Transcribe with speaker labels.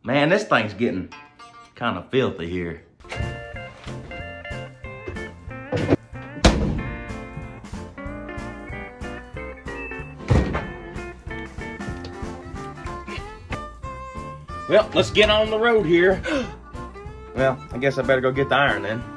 Speaker 1: Man, this thing's getting kind of filthy here. Well, let's get on the road here. Well, I guess I better go get the iron then.